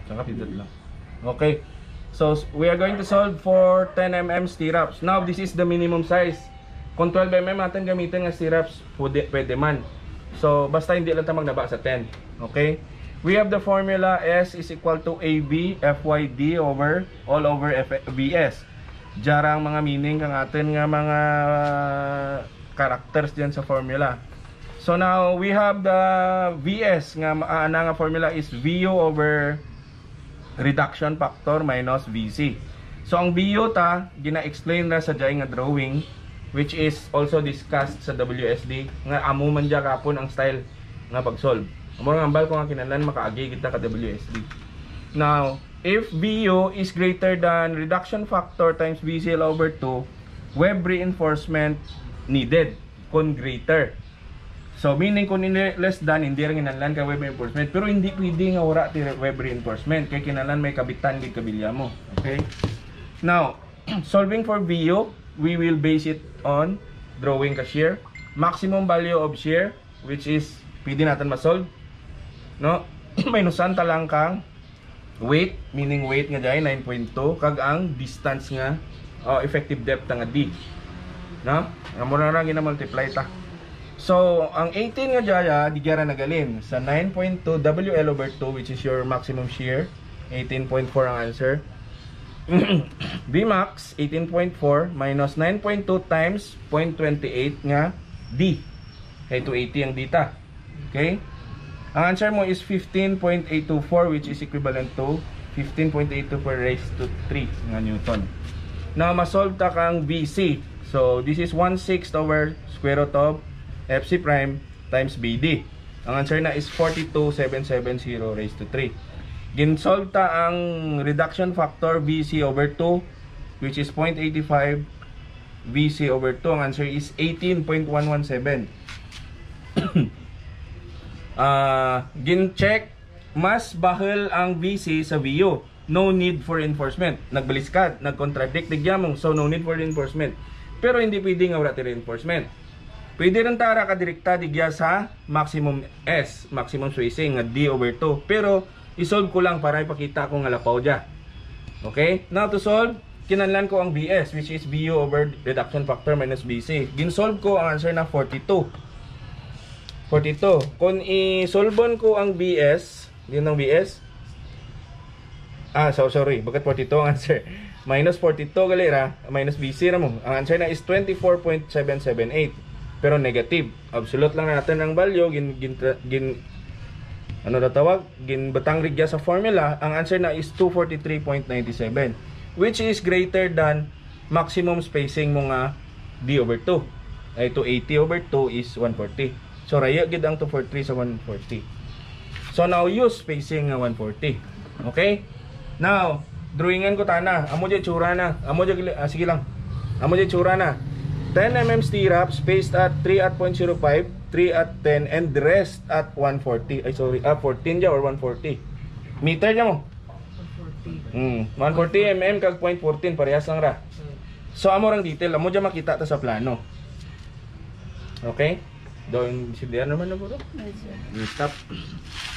Saka pindot lang. Okay. So we are going to solve for 10 mm stirrups. Now this is the minimum size. Kung 12 mm natin gamitin ng stirrups, pwede man. So basta hindi lang tayo magnaba sa 10. Okay? We have the formula S is equal to AB FYD over all over FBS. Jarang mga meaning kang atin nga mga characters diyan sa formula. So now we have the VS nga ana nga formula is VU over reduction factor minus VC. So ang VU ta gina-explain na sa jay nga drawing, which is also discussed sa WSD nga amo man dya kapon ang style nga pag-solve. Amo nga ambal ko nga kinahanglan makaagi kita ka WSD. Now, if VU is greater than reduction factor times VCL over 2, web reinforcement needed kung greater. So meaning kung less than, hindi rin kinahanglan ka web reinforcement, pero hindi pwede nga wala ti web reinforcement kay kinahanglan may kabitan gid kabilya mo. Okay? Now, solving for VU, we will base it on drawing ka shear, maximum value of shear, which is pwede natin ma-solve, no? Minusan ta lang kang weight, meaning weight nga dai 9.2 kag ang distance nga effective depth nga D, no? Amo na lang gina-multiply ta. So, ang 18 nga jaya, di gyara nagalin sa 9.2 WL over 2, which is your maximum shear. 18.4 ang answer. Bmax 18.4 minus 9.2 times 0.28 nga D. Kaya 280 ang dita. Okay? Ang answer mo is 15.824, which is equivalent to 15.824 raised to 3 nga Newton. Now, masolve ta kang VC. So, this is 1/6 over square root of FC prime times BD. Ang answer na is 42,770 raised to 3. Ginsolve ta ang reduction factor VC over 2, which is 0.85 VC over 2. Ang answer is 18.117. Gin-check, mas bahal ang VC sa VU. No need for reinforcement. Nagbaliskad, nag-contradict, nagyamong, so no need for reinforcement. Pero hindi pwede nga wala ti reinforcement. Pwede rin tara ka direkta digya sa maximum S, maximum spacing nga D over 2. Pero isolve ko lang para ipakita ko nga lapaw dya. Okay? Now to solve, kinahanglan ko ang BS, which is BU over reduction factor minus BC. Ginsolve ko ang answer na 42. 42. Kung isolveon ko ang BS, yun ang BS. Sorry. Bakit 42 ang answer? Minus 42 galera, minus BC na mo. Ang answer na is 24.778. Pero negative. Absolute lang natin ang value. Ano na tawag? Ginbatang rigya sa formula. Ang answer na is 243.97, which is greater than maximum spacing mo nga D over 2. Ay 280 over 2 is 140. So raya gid ang 243 sa 140. So now use spacing nga 140. Okay? Now, drawingan ko tana. Amo di tsura na. Sige lang. Amo di tsura na. 10 mm stirrup spaced at 3 at 0.05, 3 at 10, and the rest at 140. 14 dya or 140. Meter dya mo? 140 mm kag 0.14, parehas lang ra. So amo rang detail, amo dya makita ta sa plano. Okay? Doon si Dian naman na po. Stop.